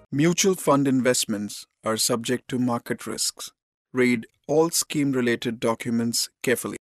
Mutual fund investments are subject to market risks. Read all scheme-related documents carefully.